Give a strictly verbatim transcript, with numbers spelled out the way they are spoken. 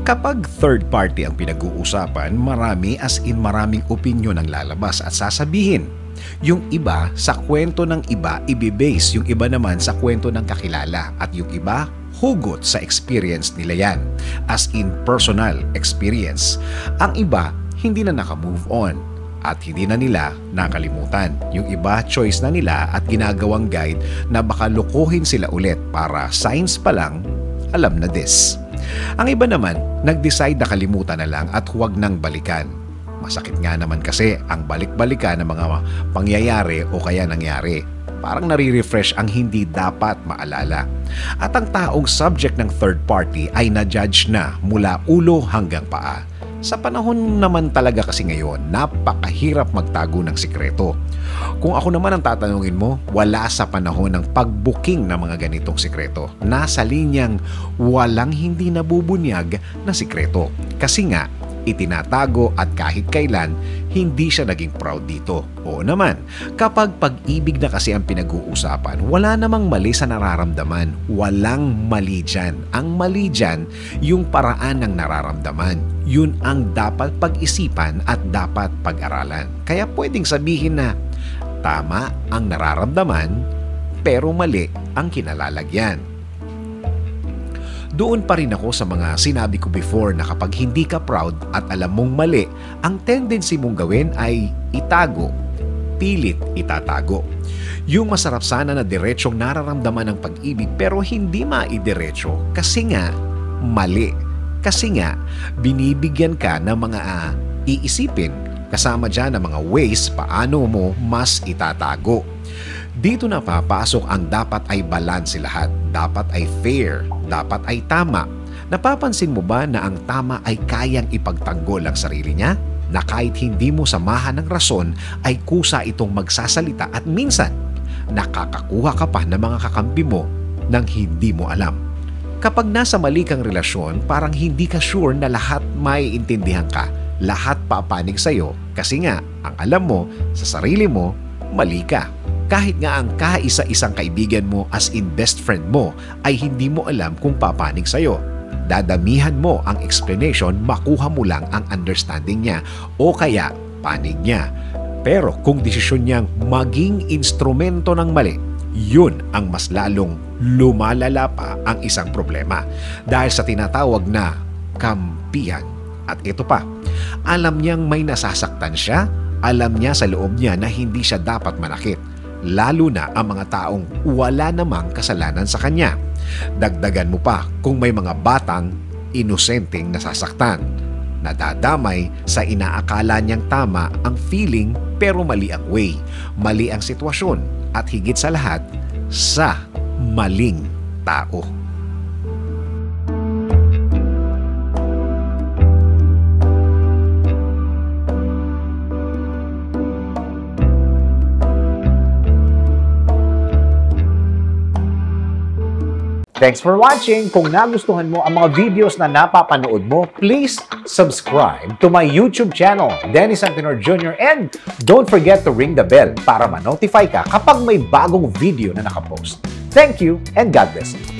Kapag third party ang pinag-uusapan, marami as in maraming opinyon ang lalabas at sasabihin. Yung iba sa kwento ng iba ibibase, yung iba naman sa kwento ng kakilala, at yung iba hugot sa experience nila yan, as in personal experience. Ang iba hindi na naka-move on at hindi na nila nakalimutan. Yung iba choice na nila at ginagawang guide na baka lukuhin sila ulit para signs pa lang alam na this. Ang iba naman, nag-decide na kalimutan na lang at huwag nang balikan. Masakit nga naman kasi ang balik-balikan ng mga pangyayari o kaya nangyari. Parang nare-refresh ang hindi dapat maalala. At ang taong subject ng third party ay na-judge na mula ulo hanggang paa. Sa panahon naman talaga kasi ngayon, napakahirap magtago ng sikreto. Kung ako naman ang tatanungin mo, wala sa panahon ng pagbuking ng mga ganitong sikreto. Nasa linyang walang hindi nabubunyag na sikreto. Kasi nga, itinatago at kahit kailan, hindi siya naging proud dito. Oo naman, kapag pag-ibig na kasi ang pinag-uusapan, wala namang mali sa nararamdaman. Walang mali dyan. Ang mali dyan, yung paraan ng nararamdaman. Yun ang dapat pag-isipan at dapat pag-aralan. Kaya pwedeng sabihin na, tama ang nararamdaman, pero mali ang kinalalagyan. Doon pa rin ako sa mga sinabi ko before na kapag hindi ka proud at alam mong mali, ang tendency mong gawin ay itago, pilit itatago. Yung masarap sana na diretsong nararamdaman ng pag-ibig pero hindi maidiretso kasi nga mali. Kasi nga binibigyan ka ng mga uh, iisipin, kasama dyan ang mga ways paano mo mas itatago. Dito na papasok ang dapat ay balanse lahat, dapat ay fair, dapat ay tama. Napapansin mo ba na ang tama ay kayang ipagtanggol ang sarili niya? Na kahit hindi mo samahan ng rason ay kusa itong magsasalita at minsan nakakakuha ka pa ng mga kakampi mo nang hindi mo alam. Kapag nasa mali kang relasyon, parang hindi ka sure na lahat maiintindihan ka, lahat papanig sa'yo kasi nga ang alam mo sa sarili mo, mali ka. Kahit nga ang kaisa-isang kaibigan mo as in best friend mo ay hindi mo alam kung papanig sa'yo. Dadamihan mo ang explanation, makuha mo lang ang understanding niya o kaya panig niya. Pero kung desisyon niyang maging instrumento ng mali, yun ang mas lalong lumalala pa ang isang problema dahil sa tinatawag na kampihan. At ito pa, alam niyang may nasasaktan siya, alam niya sa loob niya na hindi siya dapat manakit. Lalo na ang mga taong wala namang kasalanan sa kanya. Dagdagan mo pa kung may mga batang inosenteng nasasaktan, nadadamay sa inaakala niyang tama ang feeling pero mali ang way, mali ang sitwasyon at higit sa lahat, sa maling tao. Thanks for watching! Kung nagustuhan mo ang mga videos na napapanood mo, please subscribe to my YouTube channel, Dennis Antenor Junior And don't forget to ring the bell para ma-notify ka kapag may bagong video na nakapost. Thank you and God bless you!